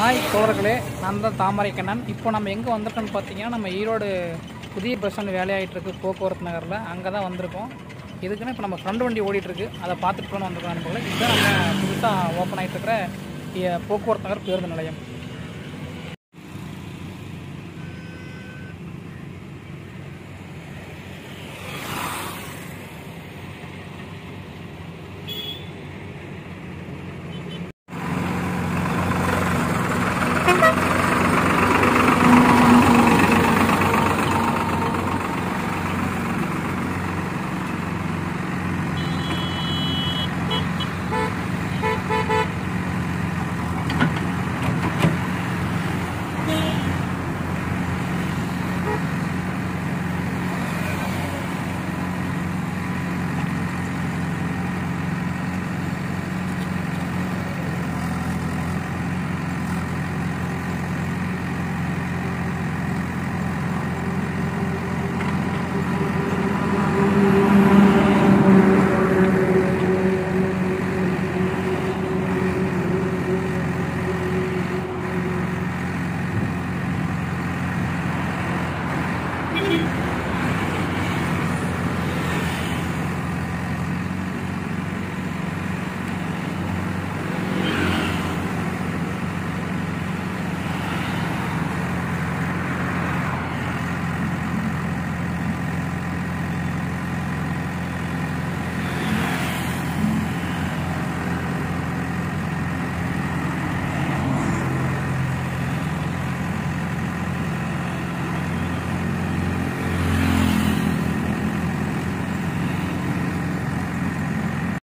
Hi தோழர்களே, நான் தான் தாமரை கண்ணன். இப்போ நம்ம எங்கே வந்திருக்கோன்னு பார்த்தீங்கன்னா, நம்ம ஈரோடு புதிய பஸ் ஸ்டாண்ட் வேலையாகிட்டு இருக்குது போக்குவரத்து நகரில். அங்கே தான் வந்திருக்கோம். இதுக்குன்னு இப்போ நம்ம ஃப்ரெண்ட் வண்டி ஓடிட்டுருக்கு, அதை பார்த்துட்டு போகணும் வந்திருக்கோம் நண்பர்களே. இதுதான் நம்ம புதுசாக ஓப்பன் ஆகிட்டு இருக்கிற போக்குவரத்து நகர் பேருந்து நிலையம்.